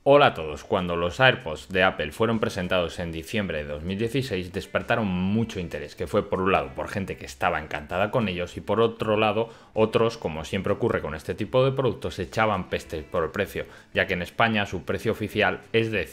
Hola a todos, cuando los AirPods de Apple fueron presentados en diciembre de 2016 despertaron mucho interés, que fue por un lado por gente que estaba encantada con ellos y por otro lado otros, como siempre ocurre con este tipo de productos, echaban pestes por el precio, ya que en España su precio oficial es de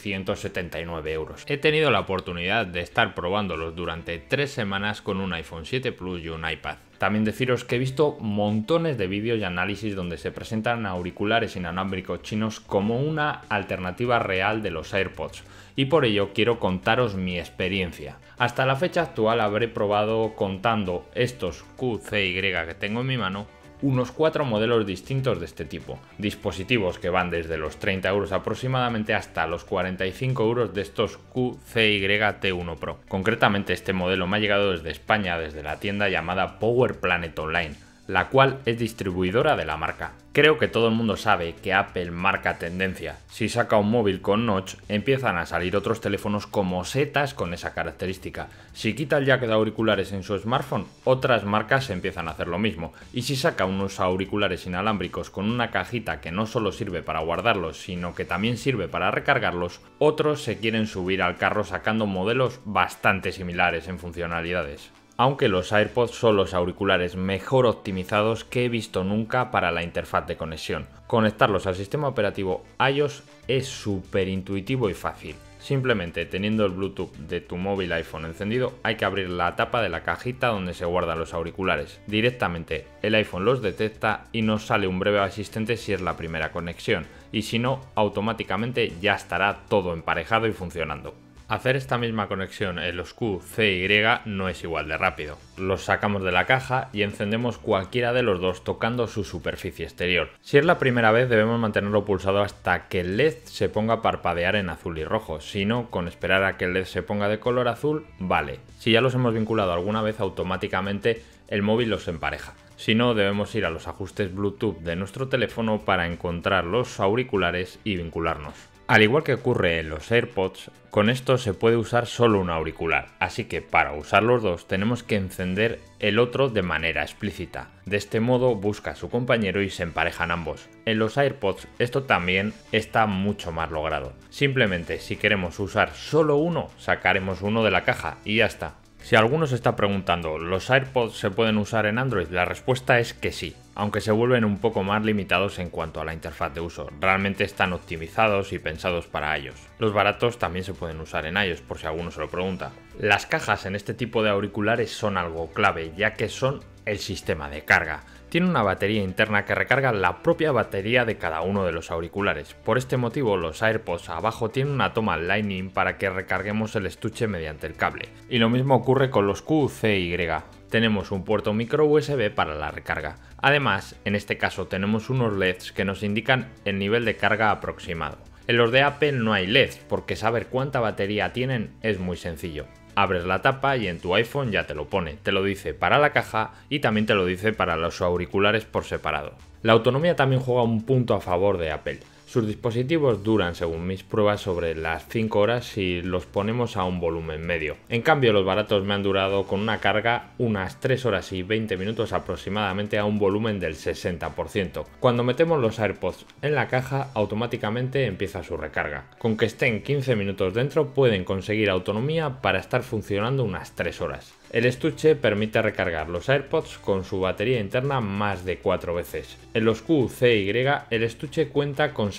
179 euros. He tenido la oportunidad de estar probándolos durante 3 semanas con un iPhone 7 Plus y un iPad. También deciros que he visto montones de vídeos y análisis donde se presentan auriculares inalámbricos chinos como una alternativa real de los AirPods y por ello quiero contaros mi experiencia. Hasta la fecha actual habré probado, contando estos QCY que tengo en mi mano, unos 4 modelos distintos de este tipo, dispositivos que van desde los 30 euros aproximadamente hasta los 45 euros de estos QCY T1 Pro. Concretamente este modelo me ha llegado desde España, desde la tienda llamada Power Planet Online, la cual es distribuidora de la marca. Creo que todo el mundo sabe que Apple marca tendencia. Si saca un móvil con notch, empiezan a salir otros teléfonos como setas con esa característica. Si quita el jack de auriculares en su smartphone, otras marcas empiezan a hacer lo mismo. Y si saca unos auriculares inalámbricos con una cajita que no solo sirve para guardarlos, sino que también sirve para recargarlos, otros se quieren subir al carro sacando modelos bastante similares en funcionalidades. Aunque los AirPods son los auriculares mejor optimizados que he visto nunca para la interfaz de conexión. Conectarlos al sistema operativo iOS es súper intuitivo y fácil. Simplemente teniendo el Bluetooth de tu móvil iPhone encendido hay que abrir la tapa de la cajita donde se guardan los auriculares. Directamente el iPhone los detecta y nos sale un breve asistente si es la primera conexión y si no, automáticamente ya estará todo emparejado y funcionando. Hacer esta misma conexión en los QCY no es igual de rápido. Los sacamos de la caja y encendemos cualquiera de los dos tocando su superficie exterior. Si es la primera vez debemos mantenerlo pulsado hasta que el LED se ponga a parpadear en azul y rojo, si no, con esperar a que el LED se ponga de color azul, vale. Si ya los hemos vinculado alguna vez, automáticamente el móvil los empareja. Si no, debemos ir a los ajustes Bluetooth de nuestro teléfono para encontrar los auriculares y vincularnos. Al igual que ocurre en los AirPods, con esto se puede usar solo un auricular, así que para usar los dos tenemos que encender el otro de manera explícita. De este modo busca a su compañero y se emparejan ambos. En los AirPods esto también está mucho más logrado. Simplemente si queremos usar solo uno, sacaremos uno de la caja y ya está. Si alguno se está preguntando, ¿los AirPods se pueden usar en Android? La respuesta es que sí, aunque se vuelven un poco más limitados en cuanto a la interfaz de uso. Realmente están optimizados y pensados para ellos. Los baratos también se pueden usar en iOS, por si alguno se lo pregunta. Las cajas en este tipo de auriculares son algo clave, ya que son el sistema de carga. Tiene una batería interna que recarga la propia batería de cada uno de los auriculares. Por este motivo los AirPods abajo tienen una toma Lightning para que recarguemos el estuche mediante el cable. Y lo mismo ocurre con los QCY. Tenemos un puerto micro USB para la recarga. Además, en este caso tenemos unos LEDs que nos indican el nivel de carga aproximado. En los de Apple no hay LEDs porque saber cuánta batería tienen es muy sencillo. Abres la tapa y en tu iPhone ya te lo pone, te lo dice para la caja y también te lo dice para los auriculares por separado. La autonomía también juega un punto a favor de Apple. Sus dispositivos duran, según mis pruebas, sobre las 5 horas si los ponemos a un volumen medio. En cambio, los baratos me han durado con una carga unas 3 horas y 20 minutos aproximadamente a un volumen del 60%. Cuando metemos los AirPods en la caja, automáticamente empieza su recarga. Con que estén 15 minutos dentro pueden conseguir autonomía para estar funcionando unas 3 horas. El estuche permite recargar los AirPods con su batería interna más de 4 veces. En los QCY el estuche cuenta con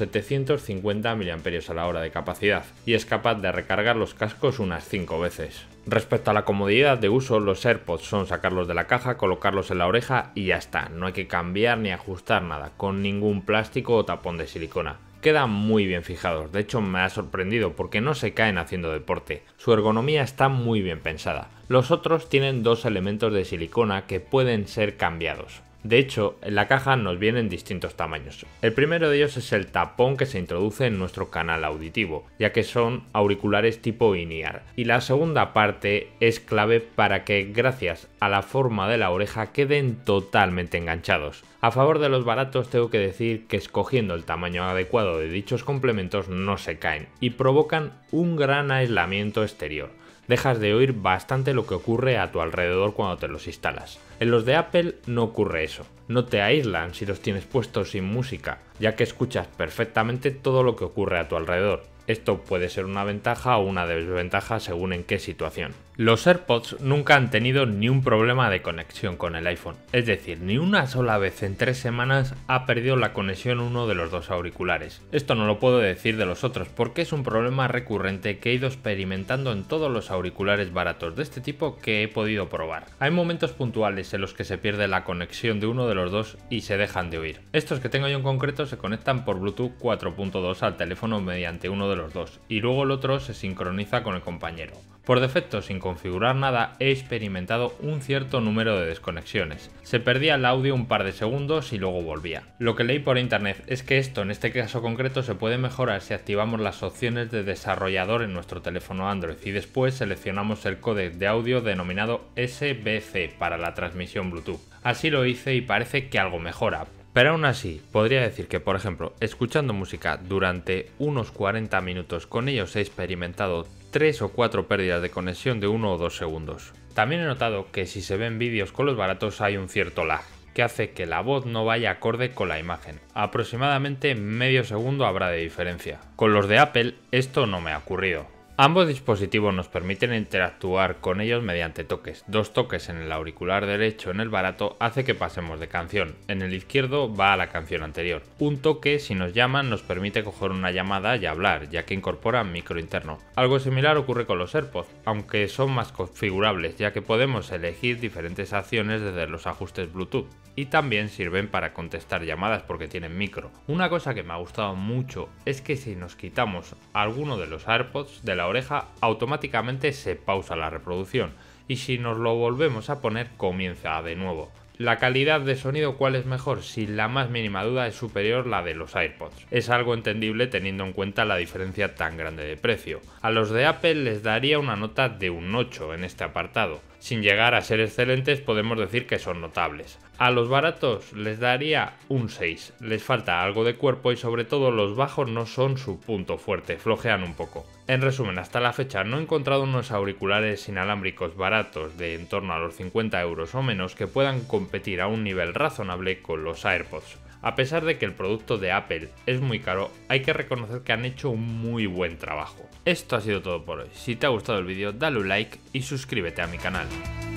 750 mAh de capacidad y es capaz de recargar los cascos unas 5 veces. Respecto a la comodidad de uso, los AirPods son sacarlos de la caja, colocarlos en la oreja y ya está. No hay que cambiar ni ajustar nada con ningún plástico o tapón de silicona. Quedan muy bien fijados, de hecho me ha sorprendido porque no se caen haciendo deporte. Su ergonomía está muy bien pensada. Los otros tienen dos elementos de silicona que pueden ser cambiados. De hecho, en la caja nos vienen distintos tamaños. El primero de ellos es el tapón que se introduce en nuestro canal auditivo, ya que son auriculares tipo in-ear. Y la segunda parte es clave para que, gracias a la forma de la oreja, queden totalmente enganchados. A favor de los baratos tengo que decir que escogiendo el tamaño adecuado de dichos complementos no se caen y provocan un gran aislamiento exterior. dejas de oír bastante lo que ocurre a tu alrededor cuando te los instalas. En los de Apple no ocurre eso, no te aíslan si los tienes puestos sin música, ya que escuchas perfectamente todo lo que ocurre a tu alrededor. Esto puede ser una ventaja o una desventaja según en qué situación. Los AirPods nunca han tenido ni un problema de conexión con el iPhone, es decir, ni una sola vez en 3 semanas ha perdido la conexión uno de los dos auriculares. Esto no lo puedo decir de los otros porque es un problema recurrente que he ido experimentando en todos los auriculares baratos de este tipo que he podido probar. Hay momentos puntuales en los que se pierde la conexión de uno de los dos y se dejan de oír. Estos que tengo yo en concreto se conectan por Bluetooth 4.2 al teléfono mediante uno de los dos y luego el otro se sincroniza con el compañero. Por defecto, sin configurar nada, he experimentado un cierto número de desconexiones. Se perdía el audio un par de segundos y luego volvía. Lo que leí por internet es que esto en este caso concreto se puede mejorar si activamos las opciones de desarrollador en nuestro teléfono Android y después seleccionamos el códec de audio denominado SBC para la transmisión Bluetooth. Así lo hice y parece que algo mejora. Pero aún así, podría decir que, por ejemplo, escuchando música durante unos 40 minutos con ellos he experimentado 3 o 4 pérdidas de conexión de 1 o 2 segundos. También he notado que si se ven vídeos con los baratos hay un cierto lag, que hace que la voz no vaya acorde con la imagen. Aproximadamente medio segundo habrá de diferencia. Con los de Apple esto no me ha ocurrido. Ambos dispositivos nos permiten interactuar con ellos mediante toques. 2 toques en el auricular derecho en el barato hace que pasemos de canción. En el izquierdo va a la canción anterior. Un toque, si nos llaman, nos permite coger una llamada y hablar, ya que incorpora micro interno. Algo similar ocurre con los AirPods, aunque son más configurables, ya que podemos elegir diferentes acciones desde los ajustes Bluetooth. Y también sirven para contestar llamadas porque tienen micro. Una cosa que me ha gustado mucho es que si nos quitamos alguno de los AirPods de la oreja, automáticamente se pausa la reproducción y si nos lo volvemos a poner comienza de nuevo. La calidad de sonido, ¿cuál es mejor? Sin la más mínima duda es superior la de los AirPods. Es algo entendible teniendo en cuenta la diferencia tan grande de precio. A los de Apple les daría una nota de un 8 en este apartado. Sin llegar a ser excelentes, podemos decir que son notables. A los baratos les daría un 6. Les falta algo de cuerpo y sobre todo los bajos no son su punto fuerte, flojean un poco. En resumen, hasta la fecha no he encontrado unos auriculares inalámbricos baratos de en torno a los 50 euros o menos que puedan competir a un nivel razonable con los AirPods. A pesar de que el producto de Apple es muy caro, hay que reconocer que han hecho un muy buen trabajo. Esto ha sido todo por hoy. Si te ha gustado el vídeo, dale un like y suscríbete a mi canal.